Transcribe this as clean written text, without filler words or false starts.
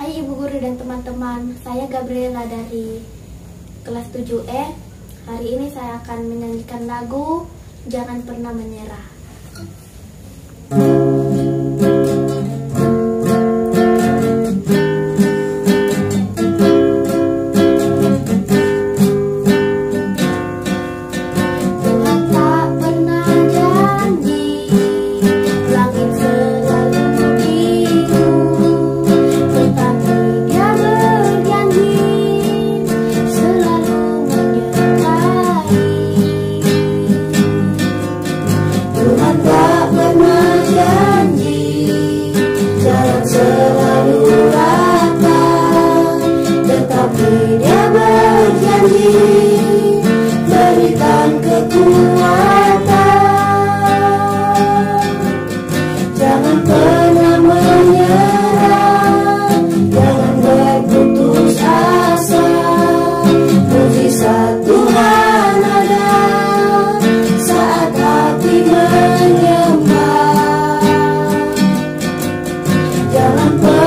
Hai Ibu Guru dan teman-teman, saya Gabriela dari kelas 7E. Hari ini saya akan menyanyikan lagu Jangan Pernah Menyerah. Berikan kekuatan, jangan pernah menyerah, jangan berputus asa. Mujizat Tuhan ada saat hati menyembah. Jangan